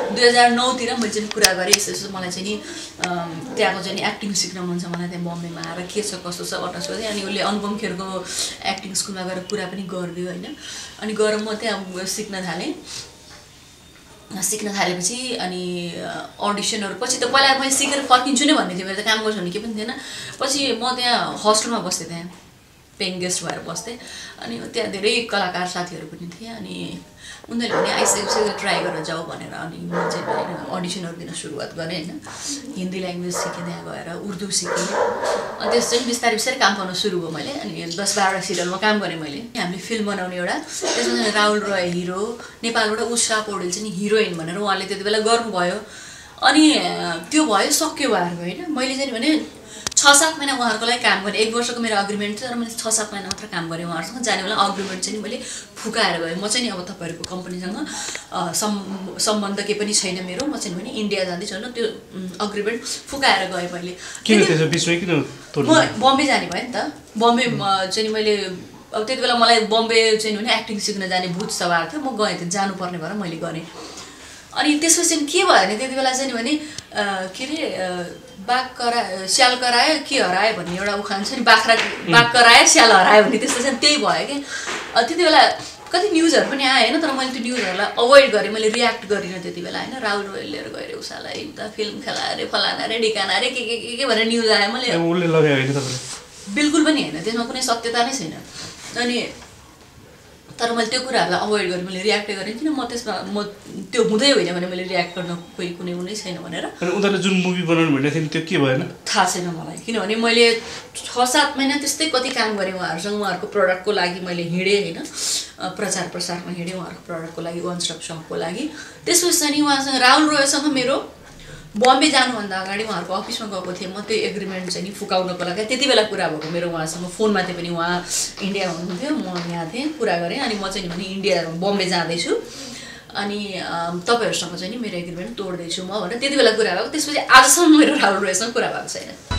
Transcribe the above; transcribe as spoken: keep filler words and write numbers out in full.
दुई हजार नौ तिर मैले चाहिँ कुरा गरेँ यसो यसो मलाई चाहिँ नि त्यहाँको चाहिँ नि एक्टिङ सिक्न मन छ मलाई त्यहाँ बम्बेमा आएर के छ कस्तो छ भन्नु सोधेँ अनि उसले अनुपम खेरको एक्टिङ स्कुलमा गएर कुरा पनि गरिदियो होइन अनि गएर म त्यहाँ सिक्न थालेँ सिक्न थालेपछि अनि अडिसनहरू पछि त पहिला मैले सिकेर फर्किन्छु नै भन्ने थियो मेरो त काम गर्छु भने के पनि थिएन पछि म त्यहाँ हस्टेलमा बस्थेँ त्यहाँ पेइङ गेस्ट भएर बस्थेँ अनि त्यहाँ धेरै कलाकार साथीहरू पनि थिए अनि उनीहरूले पनि आइसकेपछि ट्राई गरेर जाऊ भनेर अनि म चाहिँ अडिसनहरू दिन सुरुवात गरेँ होइन हिन्दी ल्याङ्ग्वेज सिकेँ त्यहाँ गएर उर्दू सिकेँ अनि त्यस चाहिँ बिस्तारै बिस्तारै काम गर्न सुरु भयो मैले अनि दस बाह्रवटा सिरियलमा काम गरेँ मैले हामीले फिल्म बनाउने एउटा त्यसमा चाहिँ राहुल रोय हिरो नेपालबाट उषा पौडेल चाहिँ हिरोइन भनेर उहाँले त्यति बेला गर्नुभयो अनि त्यो भयो सक्यो उहाँहरूको होइन मैले चाहिँ भने छ सात महिना उहाँहरूको लागि काम गरेँ एक वर्षको मेरो अग्रिमेन्ट थियो र मैले छ सात महिना मात्र काम गरेँ उहाँहरूसँग जाने बेला अग्रिमेन्ट चाहिँ मैले फुकाएर गएँ म चाहिँ नि अब तपाईँहरूको कम्पनीसँग सम् सम्बन्ध केही पनि छैन मेरो म चाहिँ भने इन्डिया जाँदैछु होइन त्यो अग्रिमेन्ट फुकाएर गएँ मैले म बम्बे जाने भएँ नि त बम्बे चाहिँ नि मैले अब त्यति बेला मलाई बम्बे चाहिँ भने एक्टिङ सिक्न जाने भूत सवार थियो म गएँ त्यो जानुपर्ने भएर मैले गरेँ अनि त्यसपछि चाहिँ के भयो भने त्यति बेला चाहिँ भने के अरे बाघ करा स्याल करायो के हरायो भन्ने एउटा उखान छ नि बाख्रा बाघ करायो स्याल हरायो भने त्यस्तो चाहिँ त्यही भयो कि त्यति बेला कति न्युजहरू पनि आयो होइन तर मैले त्यो न्युजहरूलाई अभोइड गरेँ मैले रियाक्ट गरिनँ त्यति बेला होइन राहुल रोयल लिएर गएर उषालाई उता फिल्म खेला अरे फलाना अरे ढिकाना अरे के के के के भनेर न्युज आयो मैले बिल्कुल पनि होइन त्यसमा कुनै सत्यता नै छैन अनि तर मैले त्यो कुराहरूलाई अभोइड गरेँ मैले रियाक्टै गरेँ किन म त्यसमा म त्यो हुँदै होइन भने मैले रियाक्ट गर्न कोही कुनै कुनै छैन भनेर उनीहरूले जुन मुभी बनाउनु भनेको थियो त्यो के भएन थाहा छैन मलाई किनभने मैले छ सात महिना त्यस्तै कति काम गरेँ उहाँहरूसँग उहाँहरूको प्रडक्टको लागि मैले हिँडेँ होइन प्रचार प्रसारमा हिँडेँ उहाँहरूको प्रडक्टको लागि वान स्टप सपको लागि त्यसपछि चाहिँ उहाँसँग राहुल रोयसँग मेरो बम्बे जानुभन्दा अगाडि उहाँहरूको अफिसमा गएको थिएँ म त्यो एग्रिमेन्ट चाहिँ नि फुकाउनको लागि त्यति बेला कुरा भएको मेरो उहाँसँग फोनमा थियो पनि उहाँ इन्डिया हुनुहुन्थ्यो म यहाँ थिएँ कुरा गरेँ अनि म चाहिँ भने इन्डिया बम्बे जाँदैछु अनि तपाईँहरूसँग चाहिँ नि मेरो एग्रिमेन्ट तोड्दैछु म भनेर त्यति बेला कुरा भएको त्यसपछि आजसम्म मेरो राहुल रोयसँग कुरा भएको छैन